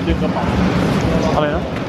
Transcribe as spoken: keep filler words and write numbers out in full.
ดึงกระเป๋าอะไรนะ